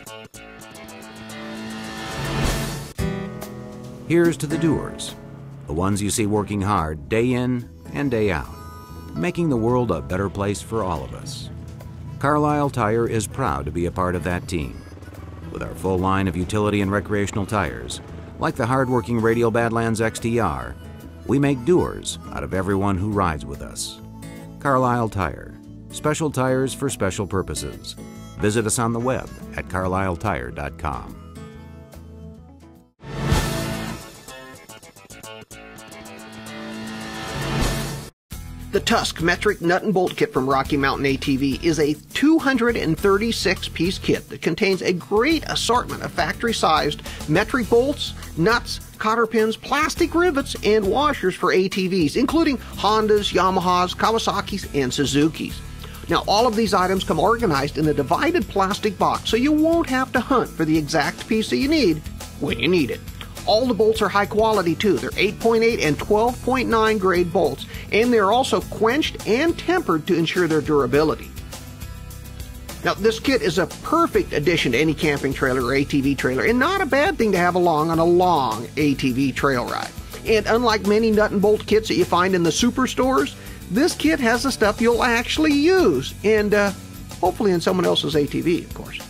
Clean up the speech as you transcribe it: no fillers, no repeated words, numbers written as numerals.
Here's to the doers, the ones you see working hard day in and day out, making the world a better place for all of us. Carlisle Tire is proud to be a part of that team. With our full line of utility and recreational tires, like the hard-working Radial Badlands XTR, we make doers out of everyone who rides with us. Carlisle Tire, special tires for special purposes. Visit us on the web at carlisletire.com. The Tusk metric nut and bolt kit from Rocky Mountain ATV is a 236-piece kit that contains a great assortment of factory-sized metric bolts, nuts, cotter pins, plastic rivets, and washers for ATVs, including Hondas, Yamahas, Kawasaki's, and Suzuki's. Now, all of these items come organized in a divided plastic box, so you won't have to hunt for the exact piece that you need when you need it. All the bolts are high quality too. They're 8.8 and 12.9 grade bolts, and they're also quenched and tempered to ensure their durability. Now, this kit is a perfect addition to any camping trailer or ATV trailer, and not a bad thing to have along on a long ATV trail ride. And unlike many nut and bolt kits that you find in the superstores, this kit has the stuff you'll actually use, and hopefully in someone else's ATV, of course.